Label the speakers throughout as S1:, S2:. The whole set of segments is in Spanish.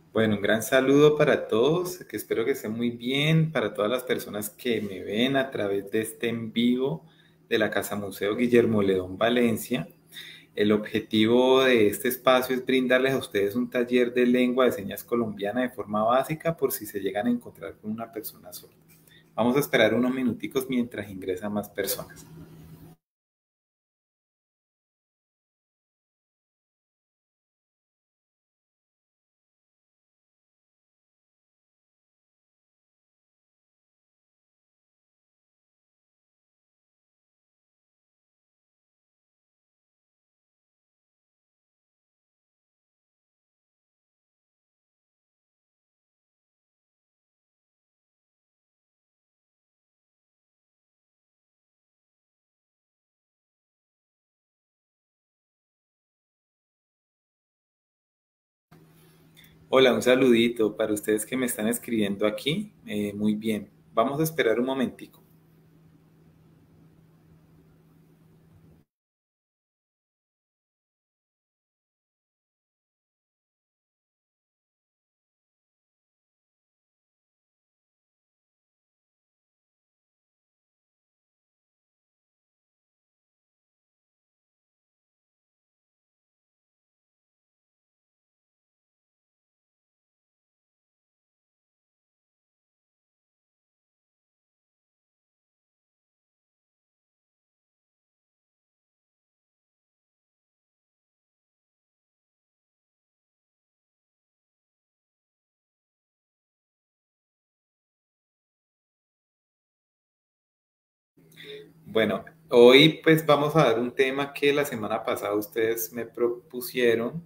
S1: Bueno, un gran saludo para todos, que espero que estén muy bien, para todas las personas que me ven a través de este en vivo de la Casa Museo Guillermo León Valencia. El objetivo de este espacio es brindarles a ustedes un taller de lengua de señas colombiana de forma básica por si se llegan a encontrar con una persona sorda. Vamos a esperar unos minuticos mientras ingresan más personas. Hola, un saludito para ustedes que me están escribiendo aquí. Muy bien, vamos a esperar un momentico. Bueno, hoy pues vamos a dar un tema que la semana pasada ustedes me propusieron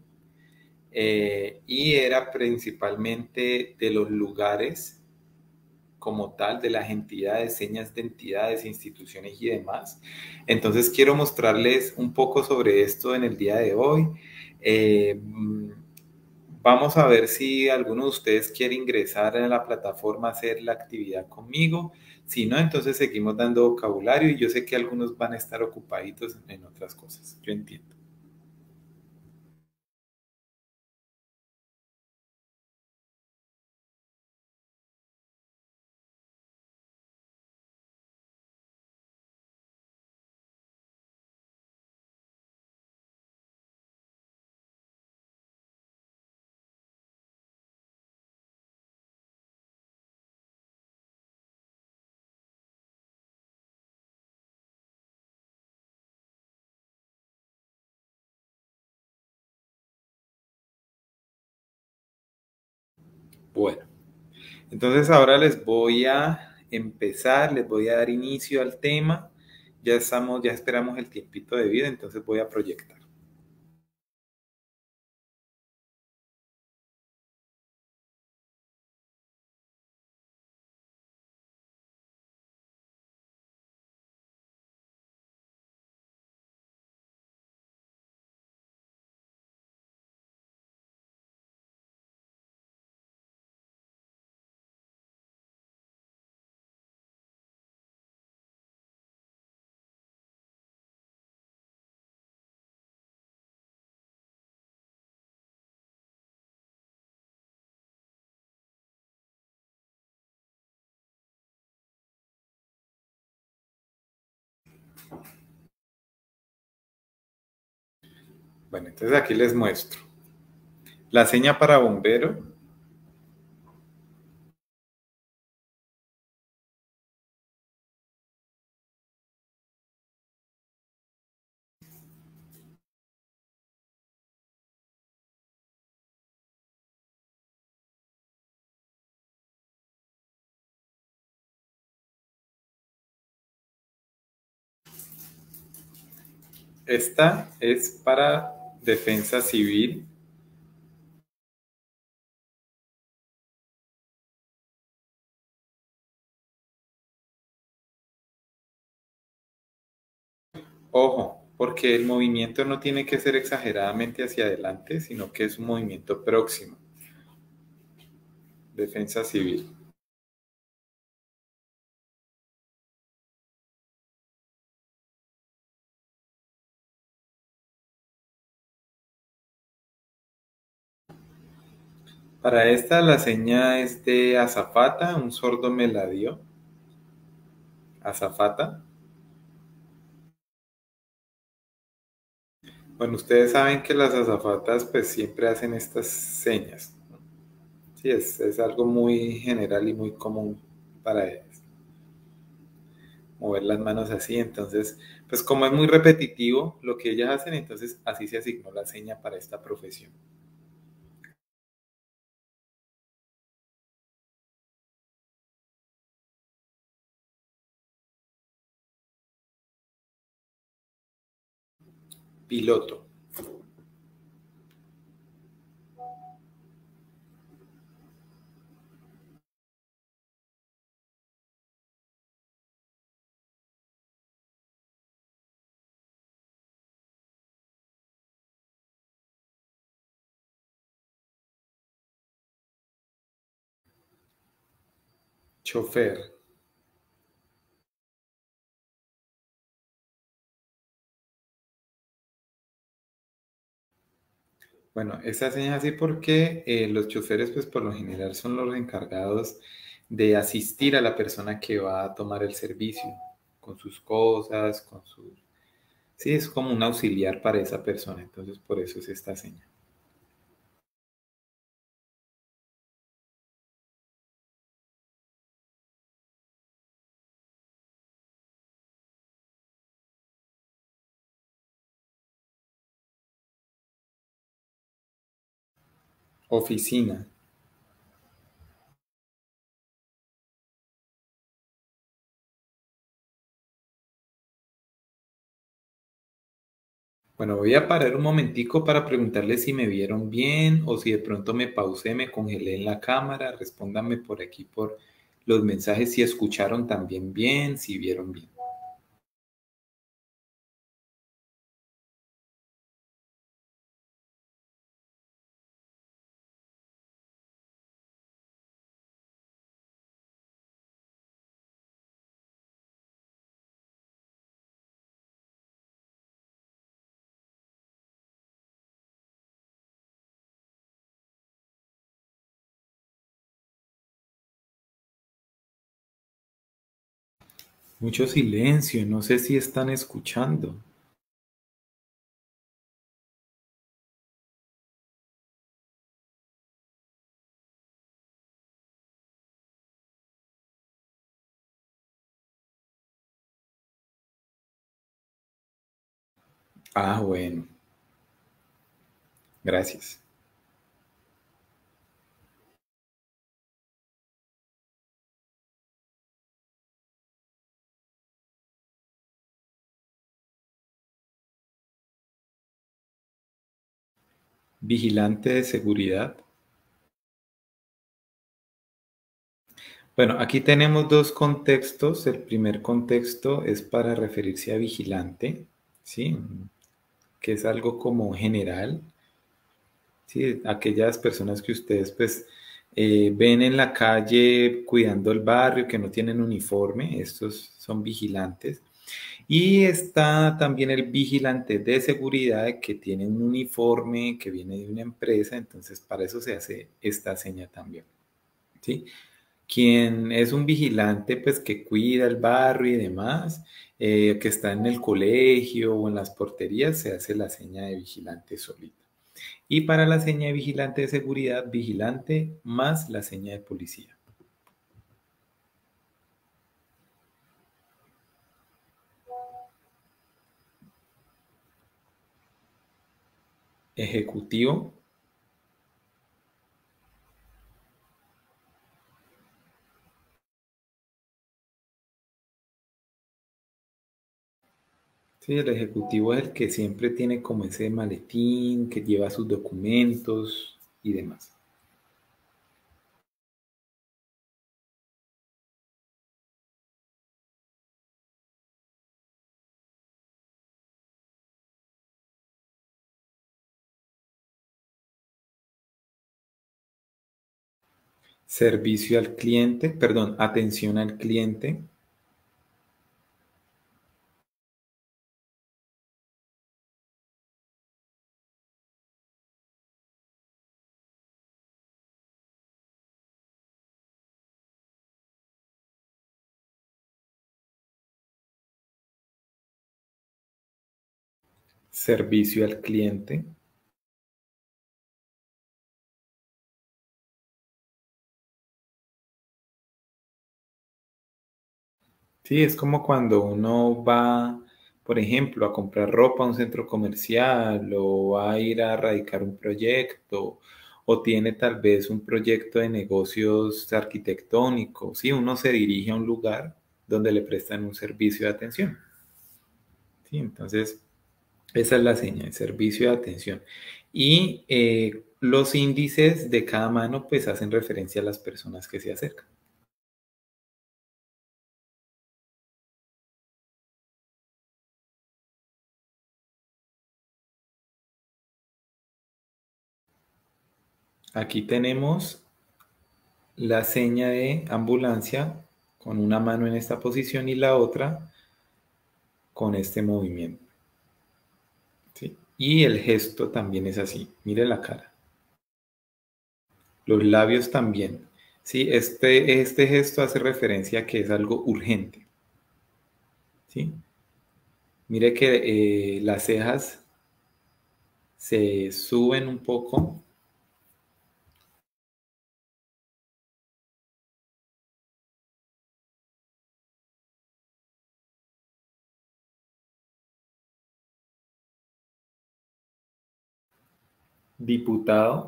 S1: y era principalmente de los lugares como tal, de las entidades, señas de entidades, instituciones y demás. Entonces quiero mostrarles un poco sobre esto en el día de hoy. Vamos a ver si alguno de ustedes quiere ingresar a la plataforma a hacer la actividad conmigo. Si no, entonces seguimos dando vocabulario y yo sé que algunos van a estar ocupaditos en otras cosas. Yo entiendo. Bueno, entonces ahora les voy a empezar, les voy a dar inicio al tema. Ya esperamos el tiempito de vida, entonces voy a proyectar. Bueno, entonces aquí les muestro. La seña para bombero. Esta es para defensa civil. Ojo, porque el movimiento no tiene que ser exageradamente hacia adelante, sino que es un movimiento próximo. Defensa civil. Para esta la seña es de azafata, un sordo me la dio. Azafata. Bueno, ustedes saben que las azafatas pues siempre hacen estas señas. Sí, es algo muy general y muy común para ellas. Mover las manos así, entonces, pues como es muy repetitivo lo que ellas hacen, entonces así se asignó la seña para esta profesión. Piloto. Chofer. Bueno, esta seña es así porque los choferes, pues por lo general son los encargados de asistir a la persona que va a tomar el servicio, con sus cosas, con sus... Sí, es como un auxiliar para esa persona, entonces por eso es esta seña. Oficina. Bueno, voy a parar un momentico para preguntarles si me vieron bien o si de pronto me pausé, me congelé en la cámara. Respóndanme por aquí por los mensajes si escucharon también bien, si vieron bien. Mucho silencio, no sé si están escuchando. Ah, bueno, gracias. Vigilante de seguridad. Bueno, aquí tenemos dos contextos. El primer contexto es para referirse a vigilante, ¿sí? Que es algo como general, ¿sí? Aquellas personas que ustedes pues ven en la calle cuidando el barrio, que no tienen uniforme, estos son vigilantes. Y está también el vigilante de seguridad que tiene un uniforme que viene de una empresa, entonces para eso se hace esta seña también, ¿sí? Quien es un vigilante, pues que cuida el barrio y demás, que está en el colegio o en las porterías, se hace la seña de vigilante solita. Y para la seña de vigilante de seguridad, vigilante más la seña de policía. Ejecutivo. Sí, el ejecutivo es el que siempre tiene como ese maletín, que lleva sus documentos y demás. Servicio al cliente, perdón, atención al cliente. servicio al cliente. Sí, es como cuando uno va, por ejemplo, a comprar ropa a un centro comercial o va a ir a radicar un proyecto o tiene tal vez un proyecto de negocios arquitectónicos. Sí, uno se dirige a un lugar donde le prestan un servicio de atención. Sí, entonces esa es la seña, el servicio de atención. Y los índices de cada mano pues hacen referencia a las personas que se acercan. Aquí tenemos la seña de ambulancia con una mano en esta posición y la otra con este movimiento. ¿Sí? Y el gesto también es así. Mire la cara. Los labios también. ¿Sí? Este gesto hace referencia a que es algo urgente. ¿Sí? Mire que las cejas se suben un poco. Diputado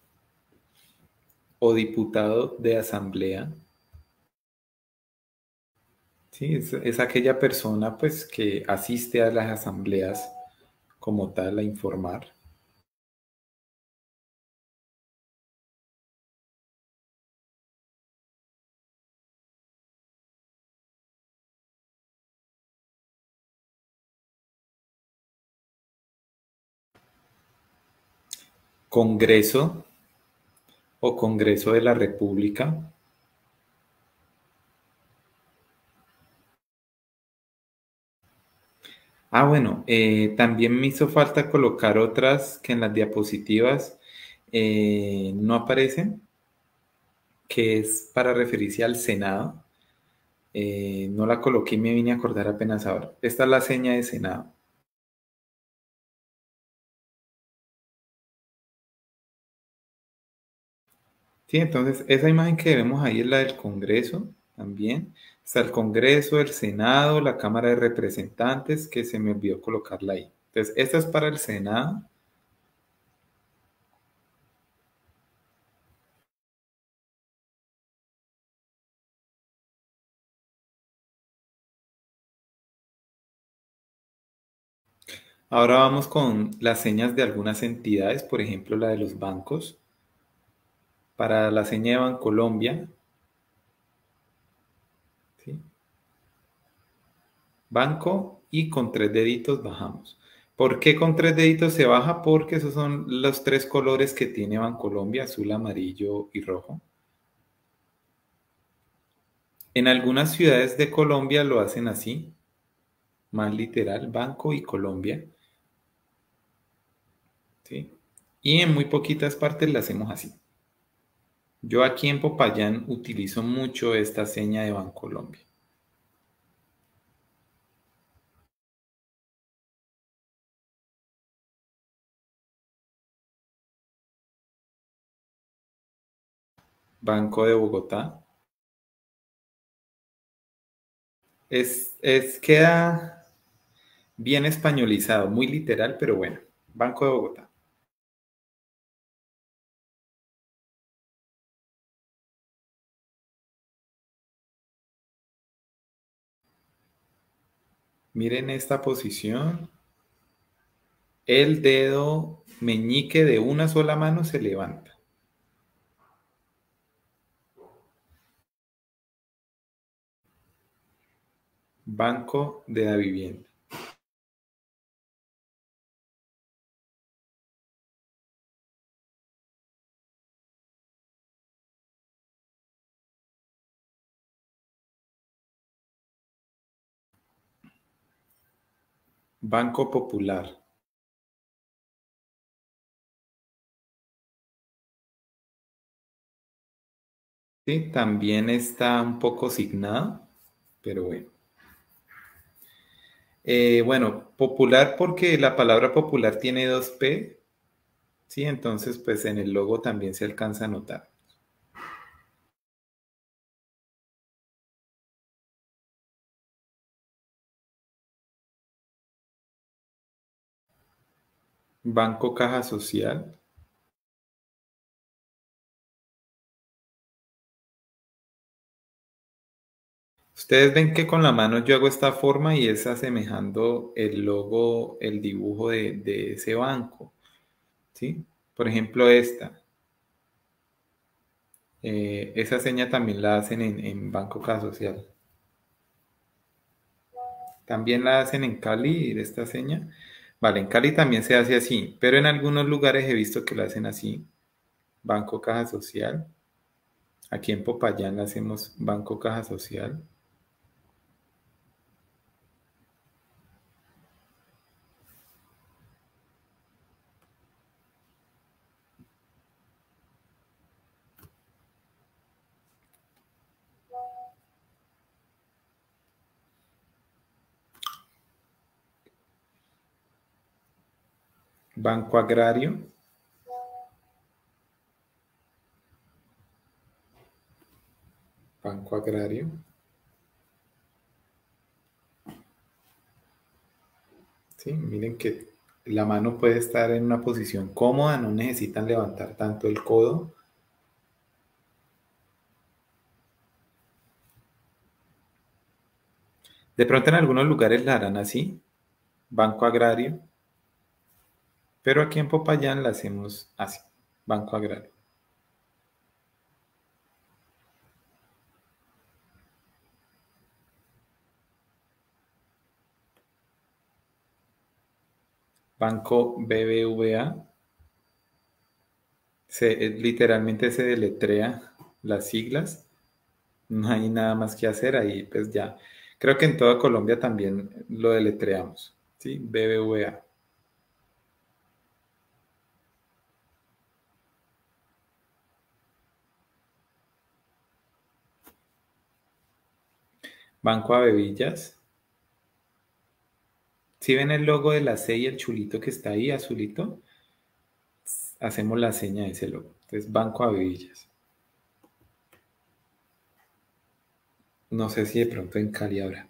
S1: o diputado de asamblea. Sí, es aquella persona pues que asiste a las asambleas como tal a informar. Congreso o Congreso de la República. Ah, bueno, también me hizo falta colocar otras que en las diapositivas no aparecen, que es para referirse al Senado. No la coloqué y me vine a acordar apenas ahora. Esta es la seña de Senado. Sí, entonces esa imagen que vemos ahí es la del Congreso también. Está el Congreso, el Senado, la Cámara de Representantes, que se me olvidó colocarla ahí. Entonces, esta es para el Senado. Ahora vamos con las señas de algunas entidades, por ejemplo, la de los bancos. Para la seña de Bancolombia, ¿sí? Banco y con tres deditos bajamos. ¿Por qué con tres deditos se baja? Porque esos son los tres colores que tiene Bancolombia, azul, amarillo y rojo. En algunas ciudades de Colombia lo hacen así, más literal, Banco y Colombia, ¿sí? Y en muy poquitas partes la hacemos así. Yo aquí en Popayán utilizo mucho esta seña de Bancolombia. Banco de Bogotá. Queda bien españolizado, muy literal, pero bueno. Banco de Bogotá. Miren esta posición. El dedo meñique de una sola mano se levanta. Banco de la Vivienda. Banco Popular. Sí, también está un poco signado, pero bueno. Bueno, popular porque la palabra popular tiene dos P, ¿sí? Entonces, pues en el logo también se alcanza a notar. Banco Caja Social. Ustedes ven que con la mano yo hago esta forma y es asemejando el logo, el dibujo de ese banco, ¿sí? Por ejemplo, esta. Esa seña también la hacen en Banco Caja Social. También la hacen en Cali, esta seña. Vale, en Cali también se hace así, pero en algunos lugares he visto que lo hacen así. Banco Caja Social. Aquí en Popayán le hacemos Banco Caja Social. Banco Agrario. Banco Agrario. Sí, miren que la mano puede estar en una posición cómoda, no necesitan levantar tanto el codo. De pronto en algunos lugares la harán así, Banco Agrario, pero aquí en Popayán la hacemos así, Banco Agrario. Banco BBVA, literalmente se deletrea las siglas, no hay nada más que hacer ahí, pues ya. Creo que en toda Colombia también lo deletreamos, ¿sí? BBVA. Banco Avevillas. Si ven el logo de la C y el chulito que está ahí, azulito, hacemos la seña de ese logo. Entonces, Banco Avevillas. No sé si de pronto en Cali habrá.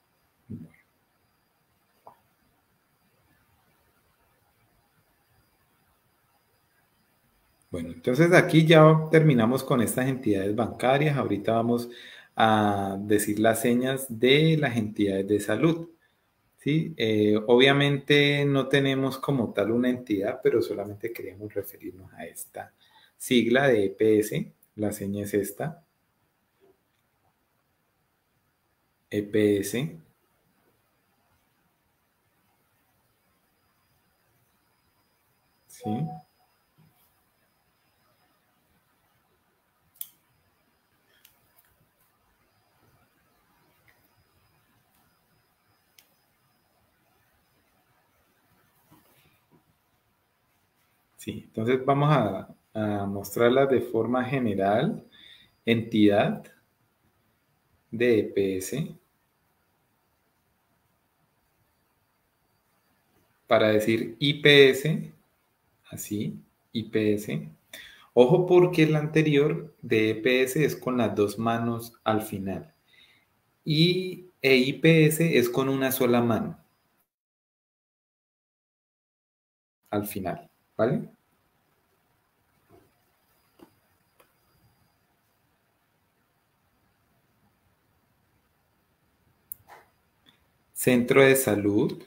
S1: Bueno, entonces aquí ya terminamos con estas entidades bancarias. Ahorita vamos a decir las señas de las entidades de salud. ¿Sí? Obviamente no tenemos como tal una entidad, pero solamente queríamos referirnos a esta sigla de EPS. La seña es esta, EPS. ¿Sí? Sí, entonces vamos a mostrarlas de forma general. Entidad de EPS. Para decir IPS, así, IPS. Ojo porque el anterior de EPS es con las dos manos al final. E IPS es con una sola mano al final, ¿vale? Centro de salud.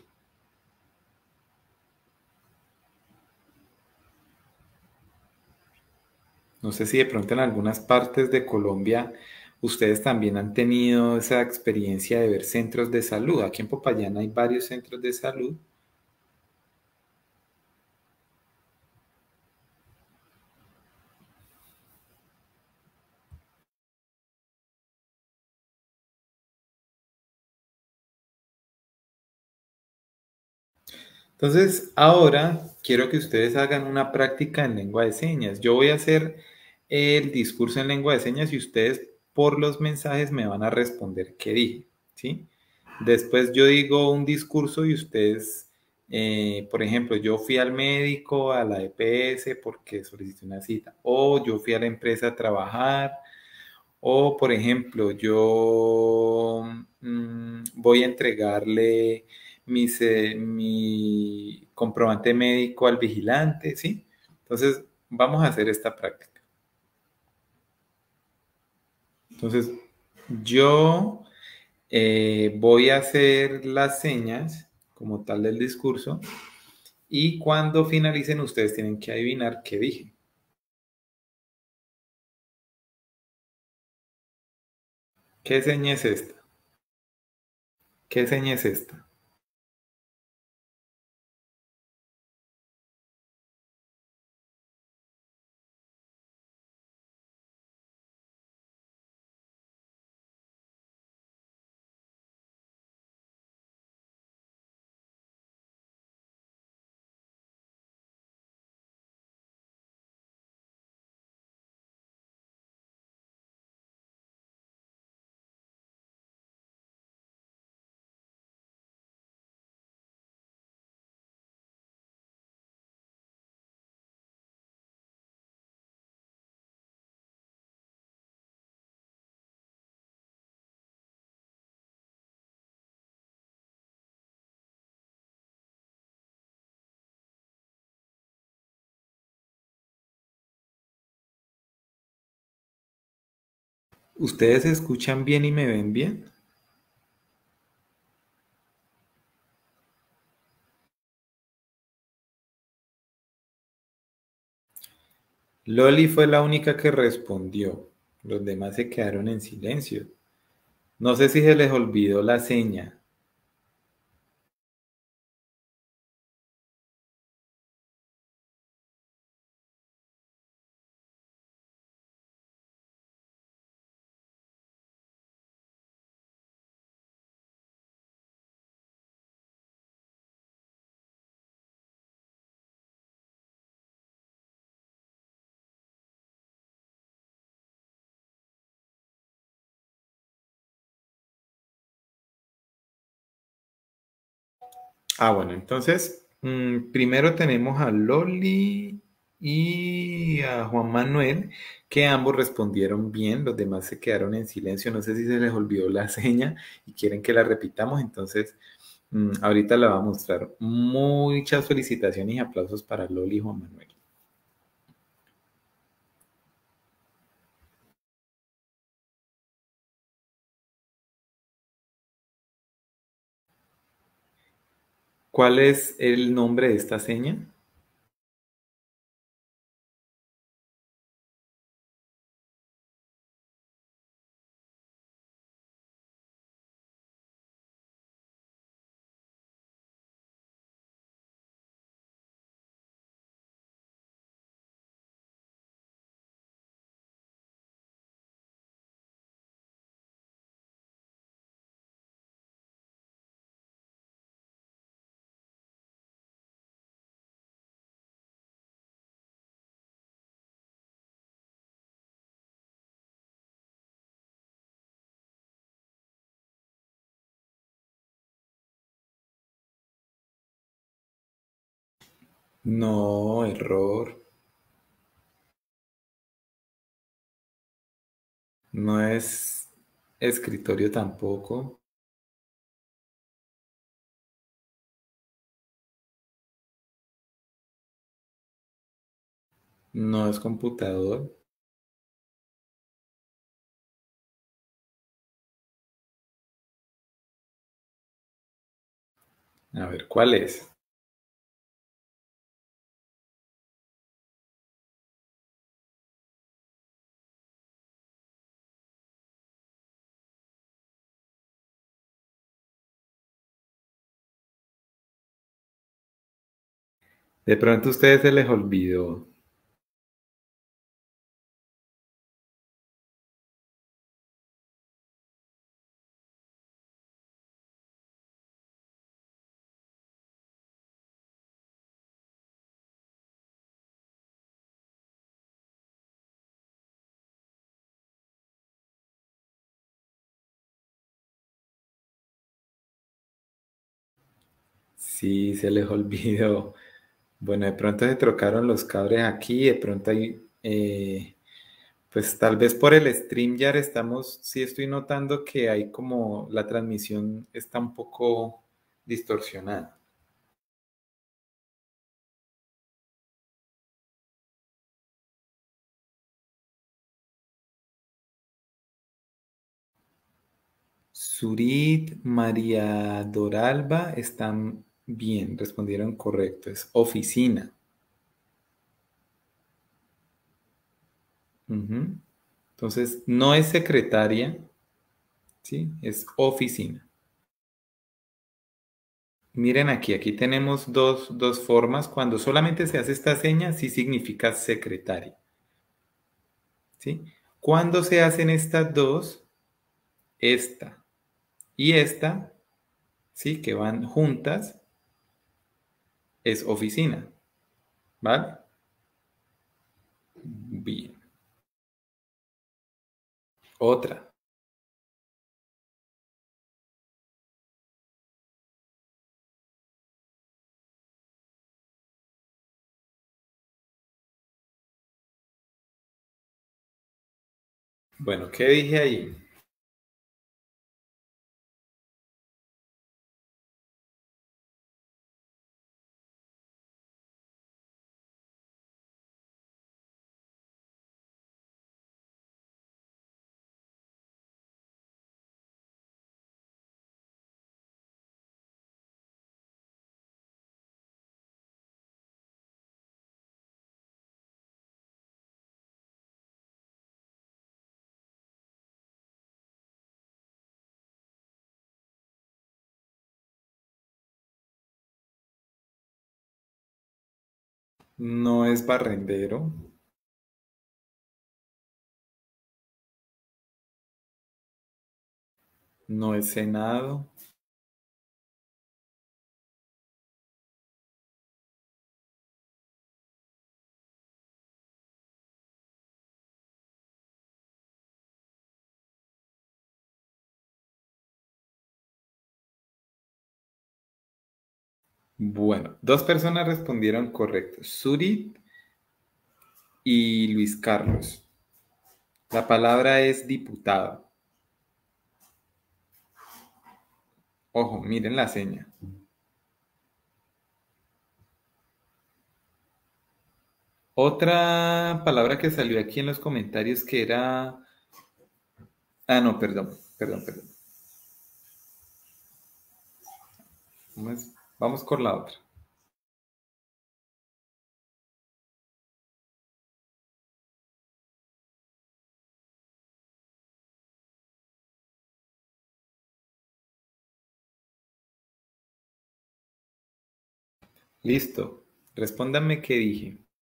S1: No sé si de pronto en algunas partes de Colombia ustedes también han tenido esa experiencia de ver centros de salud. Aquí en Popayán hay varios centros de salud. Entonces, ahora quiero que ustedes hagan una práctica en lengua de señas. Yo voy a hacer el discurso en lengua de señas y ustedes por los mensajes me van a responder qué dije, ¿sí? Después yo digo un discurso y ustedes, por ejemplo, yo fui al médico, a la EPS porque solicité una cita, o yo fui a la empresa a trabajar, o por ejemplo, yo voy a entregarle mi comprobante médico al vigilante, ¿sí? Entonces, vamos a hacer esta práctica. Entonces, yo voy a hacer las señas como tal del discurso y cuando finalicen ustedes tienen que adivinar qué dije. ¿Qué seña es esta? ¿Qué seña es esta? ¿Ustedes escuchan bien y me ven bien? Loli fue la única que respondió. Los demás se quedaron en silencio. No sé si se les olvidó la seña. Ah, bueno, entonces, primero tenemos a Loli y a Juan Manuel, que ambos respondieron bien, los demás se quedaron en silencio. No sé si se les olvidó la seña y quieren que la repitamos, entonces ahorita la va a mostrar. Muchas felicitaciones y aplausos para Loli y Juan Manuel. ¿Cuál es el nombre de esta seña? No, error. No es escritorio tampoco. No es computador. A ver, ¿cuál es? De pronto a ustedes se les olvidó. Sí, se les olvidó. Bueno, de pronto se trocaron los cables aquí, de pronto hay, pues tal vez por el StreamYard estamos, sí estoy notando que hay como la transmisión está un poco distorsionada. Surit, María Doralba están bien, respondieron correcto, es oficina. Ujú. Entonces, no es secretaria, ¿sí? Es oficina. Miren aquí, aquí tenemos dos formas. Cuando solamente se hace esta seña, sí significa secretaria, ¿sí? Cuando se hacen estas dos, esta y esta, ¿sí? Que van juntas, es oficina, ¿vale? Bien. Otra. Bueno, ¿qué dije ahí? No es barrendero, no es senado. Bueno, dos personas respondieron correcto, Suri y Luis Carlos. La palabra es diputado. Ojo, miren la seña. Otra palabra que salió aquí en los comentarios que era... Ah, no, perdón. Vamos con la otra. Listo. Respóndanme qué dije.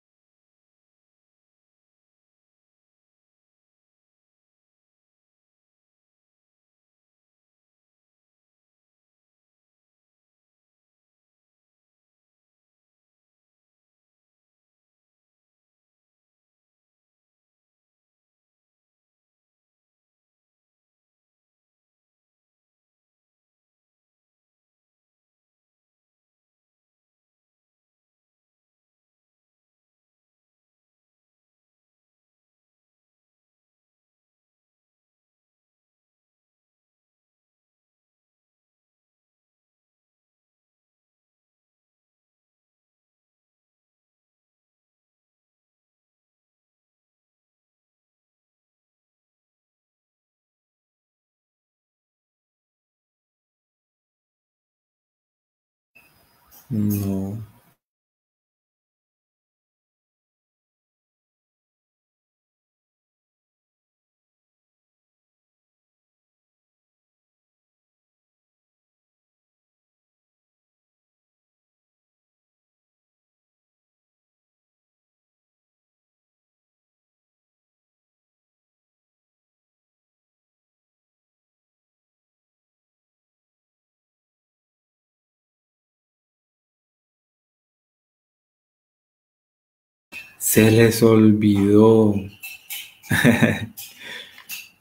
S1: No. Se les olvidó.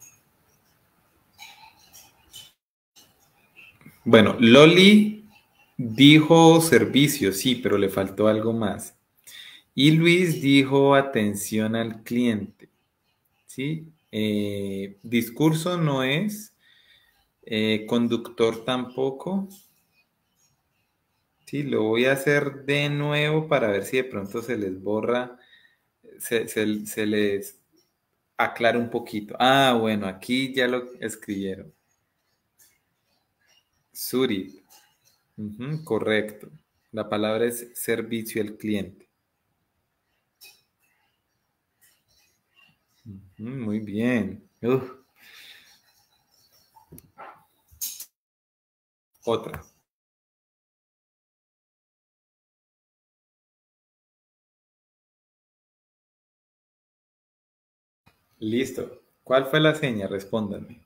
S1: Bueno, Loli Dijo servicio, sí, pero le faltó algo más. Y Luis dijo atención al cliente, ¿sí? Discurso no es, conductor tampoco. Sí, lo voy a hacer de nuevo para ver si de pronto se les borra, se les aclara un poquito. Ah, bueno, aquí ya lo escribieron. Suri, ujú, correcto. La palabra es servicio al cliente. Ujú, muy bien. Otra. Listo. ¿Cuál fue la seña? Respóndanme.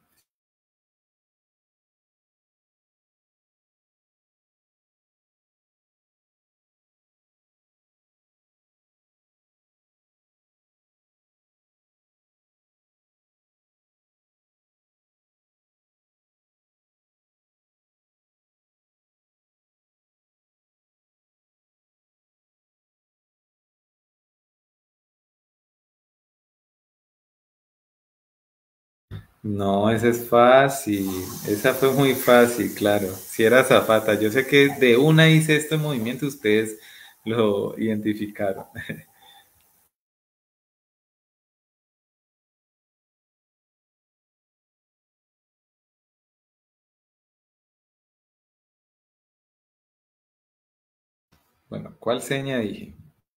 S1: No, esa es fácil. Esa fue muy fácil, claro. Si era azafata. Yo sé que de una hice este movimiento, ustedes lo identificaron. Bueno, ¿cuál seña dije?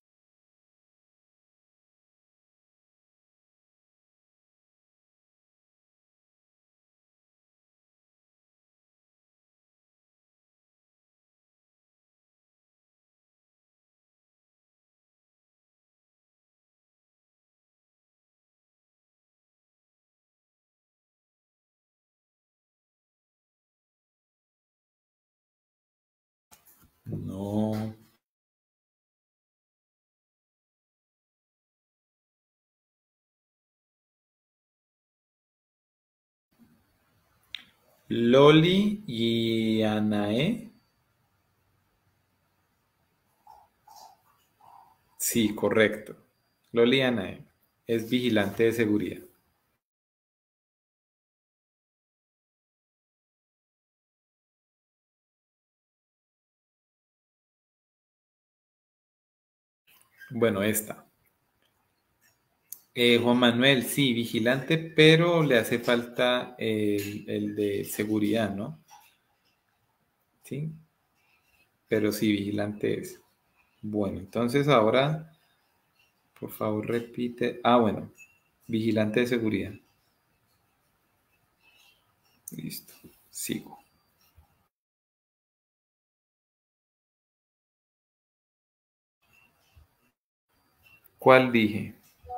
S1: No. Loli y Anae. Sí, correcto. Loli y Anae. Es vigilante de seguridad. Bueno, esta. Juan Manuel, sí, vigilante, pero le hace falta el de seguridad, ¿no? Sí, pero sí, vigilante es. Bueno, entonces ahora, por favor, repite. Ah, bueno, vigilante de seguridad. Listo, sigo. ¿Cuál dije?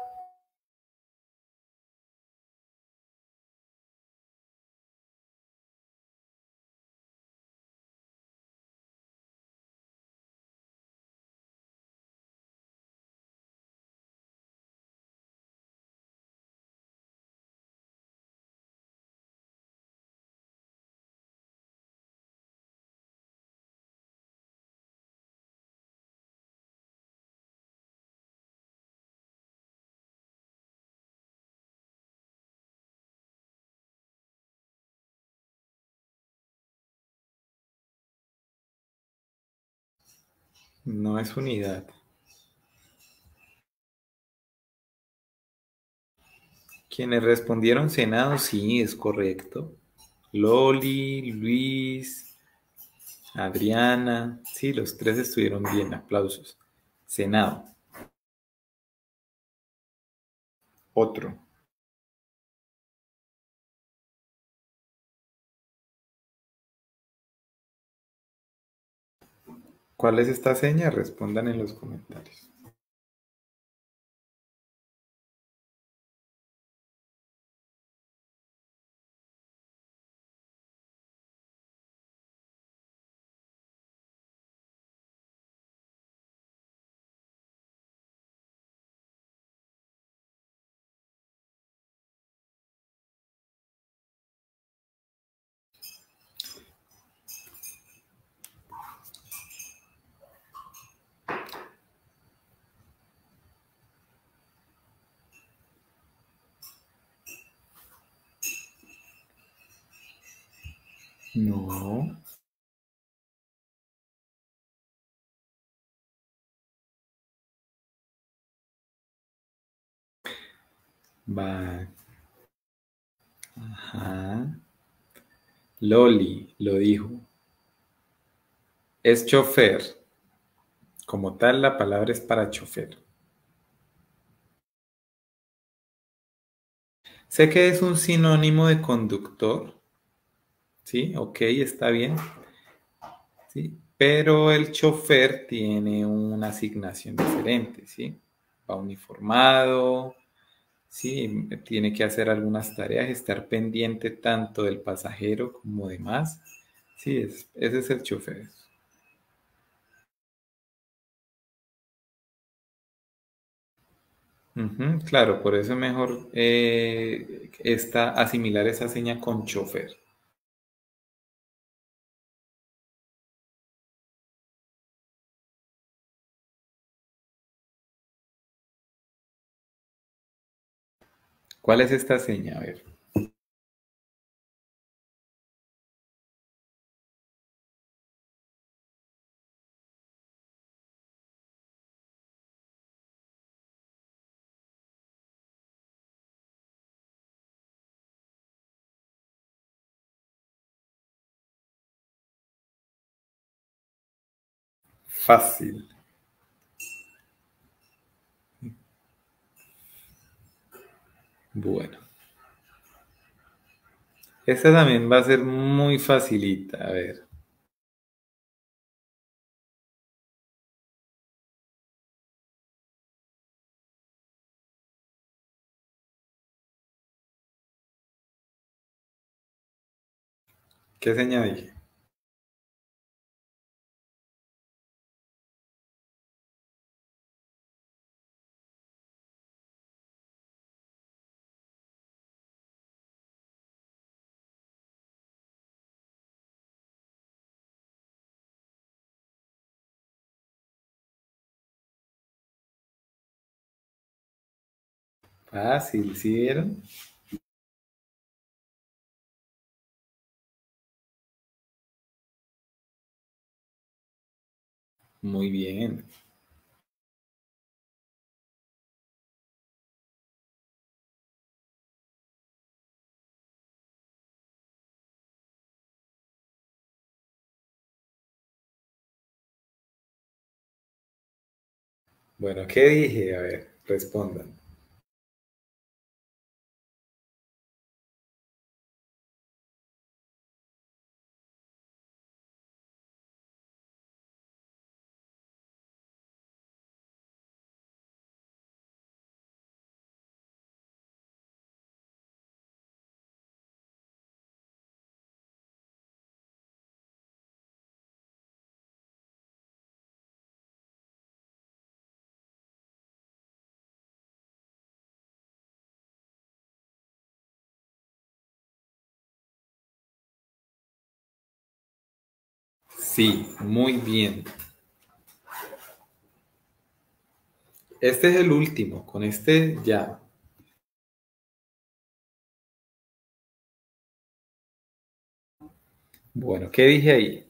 S1: No es unidad. Quienes respondieron Senado, sí, es correcto. Loli, Luis, Adriana, sí, los tres estuvieron bien, aplausos. Senado, otro. ¿Cuál es esta seña? Respondan en los comentarios. No. Va. Ajá. Loli lo dijo. Es chofer. Como tal, la palabra es para chofer. Sé que es un sinónimo de conductor. Sí, ok, está bien. Sí, pero el chofer tiene una asignación diferente, ¿sí? Va uniformado, sí, tiene que hacer algunas tareas, estar pendiente tanto del pasajero como demás. Sí, ese es el chofer. Ujú, claro, por eso es mejor asimilar esa seña con chofer. ¿Cuál es esta seña? A ver, fácil. Bueno, esta también va a ser muy facilita. A ver, ¿qué seña dije? Fácil, ¿sí vieron? Muy bien. Bueno, ¿qué dije? A ver, respondan. Sí, muy bien. Este es el último. Con este ya. Bueno, ¿qué dije ahí?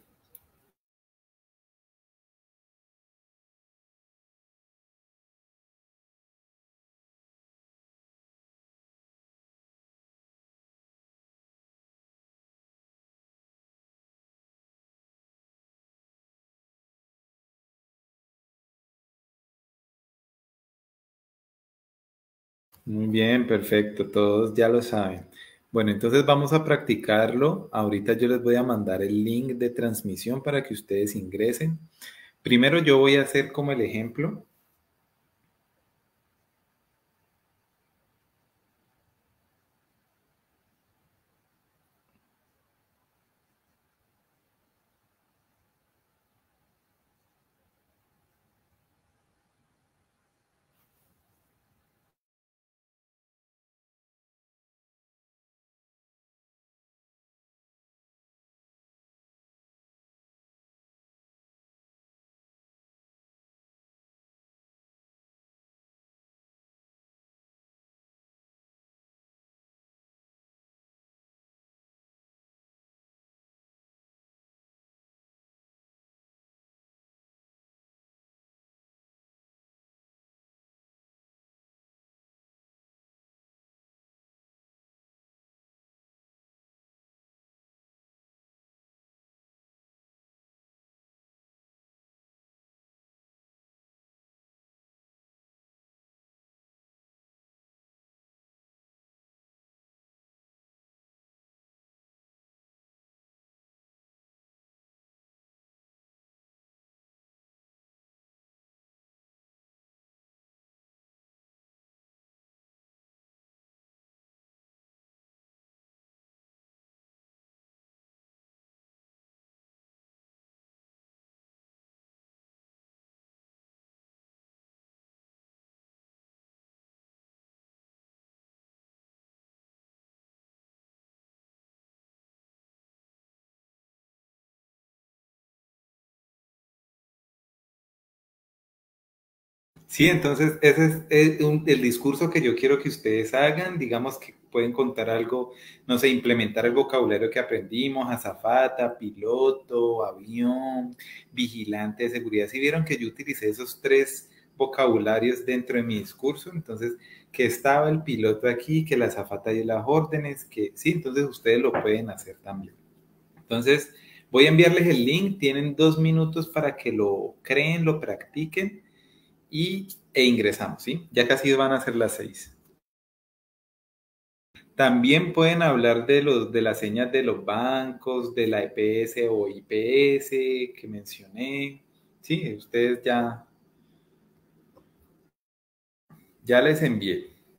S1: Muy bien, perfecto. Todos ya lo saben. Bueno, entonces vamos a practicarlo. Ahorita yo les voy a mandar el link de transmisión para que ustedes ingresen. Primero yo voy a hacer como el ejemplo. Sí, entonces ese es el discurso que yo quiero que ustedes hagan. Digamos que pueden contar algo, no sé, implementar el vocabulario que aprendimos, azafata, piloto, avión, vigilante de seguridad. Si vieron que yo utilicé esos tres vocabularios dentro de mi discurso, entonces que estaba el piloto aquí, que la azafata dio las órdenes, que sí, entonces ustedes lo pueden hacer también. Entonces, voy a enviarles el link, tienen 2 minutos para que lo creen, lo practiquen e ingresamos, ¿sí? Ya casi van a ser las 6. También pueden hablar de las señas de los bancos, de la EPS o IPS que mencioné. Sí, ustedes ya les envié.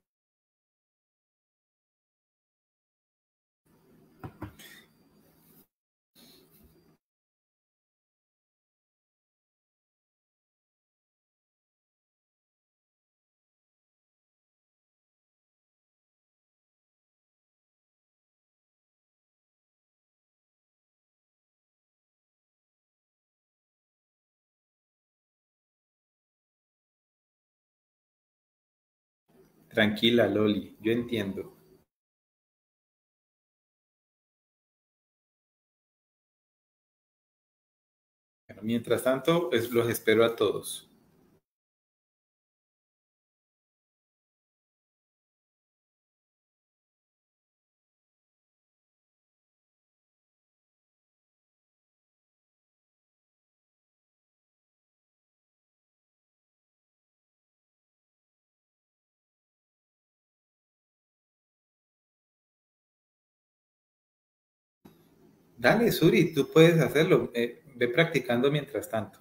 S1: Tranquila, Loli, yo entiendo. Bueno, mientras tanto, los espero a todos. Dale, Suri, tú puedes hacerlo. Ve practicando mientras tanto.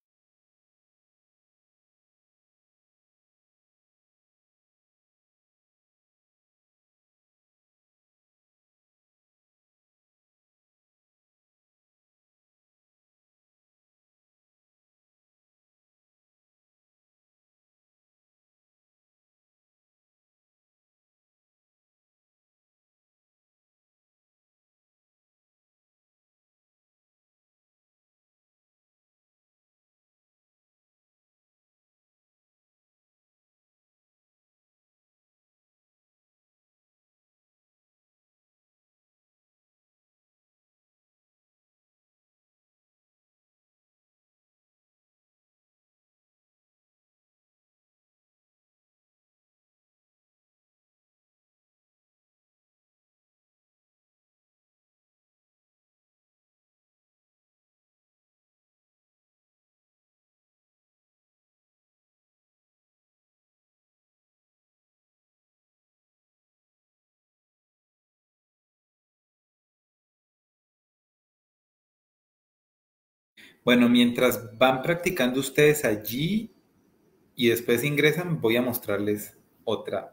S1: Bueno, mientras van practicando ustedes allí y después ingresan, voy a mostrarles otra.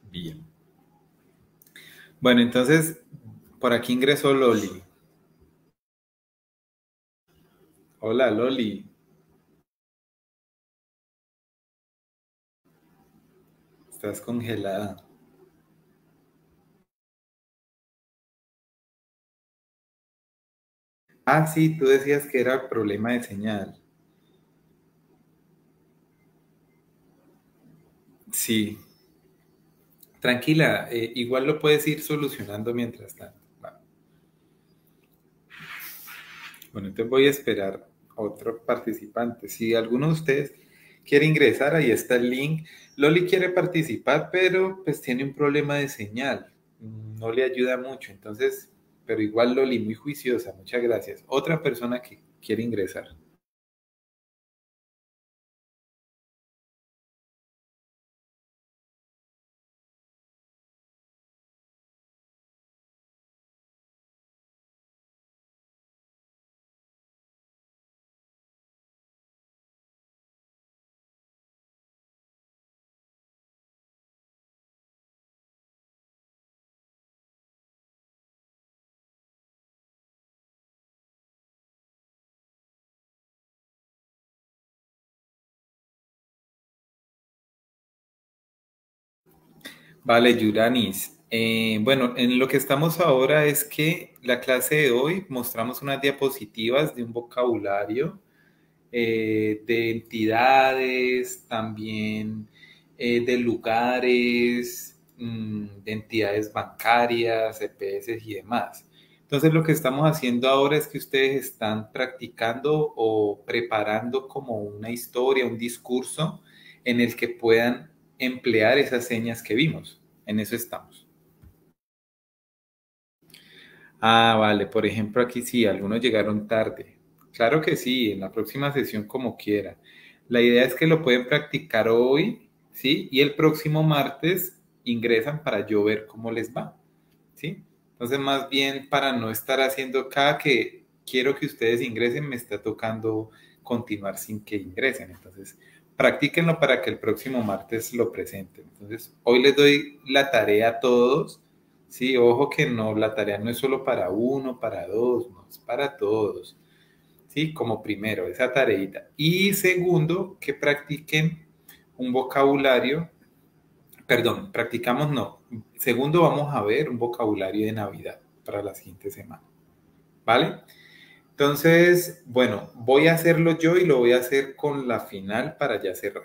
S1: Bien. Bueno, entonces, por aquí ingresó Loli. Hola, Loli. Estás congelada. Ah, sí, tú decías que era problema de señal. Sí, tranquila, igual lo puedes ir solucionando mientras tanto. Va. Bueno, entonces voy a esperar a otro participante. Si alguno de ustedes quiere ingresar, ahí está el link. Loli quiere participar, pero pues tiene un problema de señal. No le ayuda mucho, entonces, pero igual Loli, muy juiciosa, muchas gracias. Otra persona que quiere ingresar. Vale, Yuranis. Bueno, en lo que estamos ahora es que la clase de hoy mostramos unas diapositivas de un vocabulario de entidades, también de lugares, de entidades bancarias, EPS y demás. Entonces lo que estamos haciendo ahora es que ustedes están practicando o preparando como una historia, un discurso en el que puedan emplear esas señas que vimos. En eso estamos. Ah, vale. Por ejemplo, aquí sí, algunos llegaron tarde. Claro que sí, en la próxima sesión como quiera. La idea es que lo pueden practicar hoy, ¿sí? Y el próximo martes ingresan para yo ver cómo les va, ¿sí? Entonces, más bien para no estar haciendo cada que quiero que ustedes ingresen, me está tocando continuar sin que ingresen. Entonces, practíquenlo para que el próximo martes lo presenten. Entonces, hoy les doy la tarea a todos. Sí, ojo que no, la tarea no es solo para uno, para dos, no, es para todos. Sí, como primero, esa tareita. Y segundo, que practiquen un vocabulario, perdón, practicamos no. Segundo, vamos a ver un vocabulario de Navidad para la siguiente semana. ¿Vale? Entonces, bueno, voy a hacerlo yo y lo voy a hacer con la final para ya cerrar.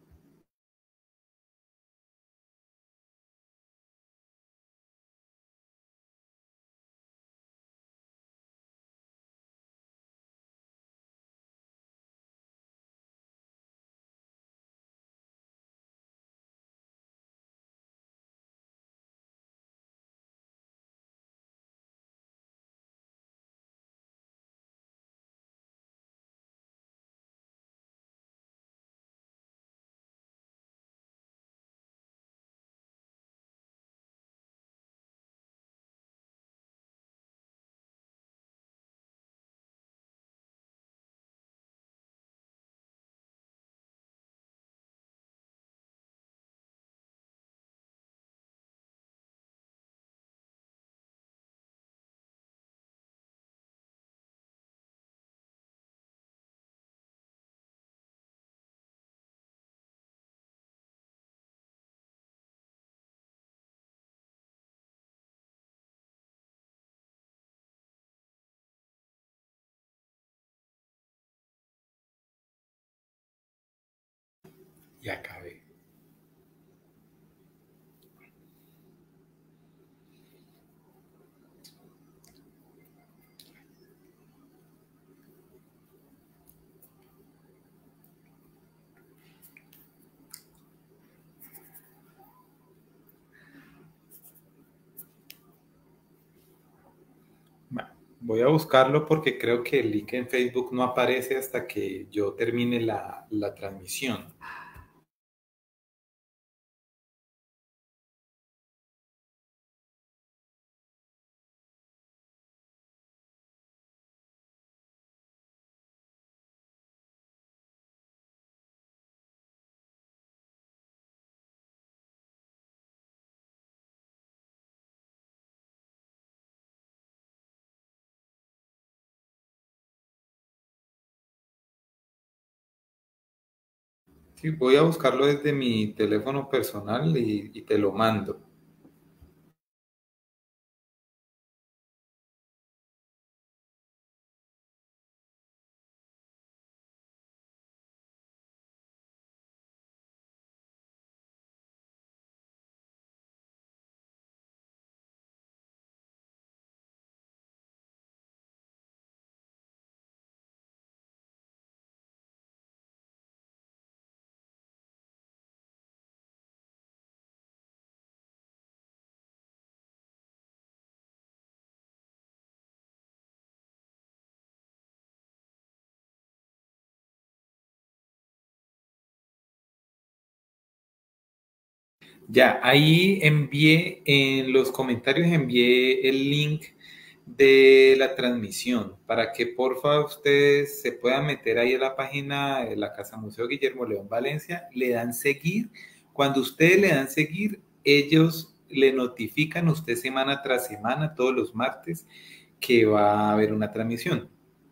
S1: Y acabé. Bueno, voy a buscarlo porque creo que el link en Facebook no aparece hasta que yo termine la transmisión. Sí, voy a buscarlo desde mi teléfono personal y te lo mando. Ya, ahí envié, en los comentarios envié el link de la transmisión para que porfa ustedes se puedan meter ahí a la página de la Casa Museo Guillermo León Valencia, le dan seguir. Cuando ustedes le dan seguir, ellos le notifican a usted semana tras semana, todos los martes, que va a haber una transmisión.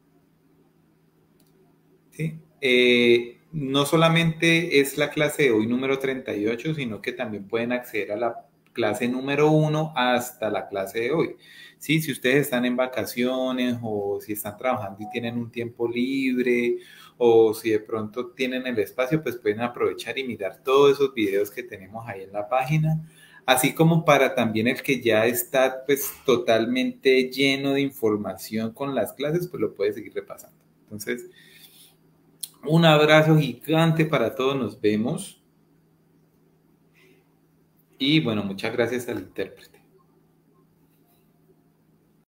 S1: ¿Sí? No solamente es la clase de hoy número 38, sino que también pueden acceder a la clase número 1 hasta la clase de hoy. ¿Sí? Si ustedes están en vacaciones o si están trabajando y tienen un tiempo libre o si de pronto tienen el espacio, pues pueden aprovechar y mirar todos esos videos que tenemos ahí en la página. Así como para también el que ya está pues totalmente lleno de información con las clases, pues lo puede seguir repasando. Entonces, un abrazo gigante para todos, nos vemos. Y bueno, muchas gracias al intérprete.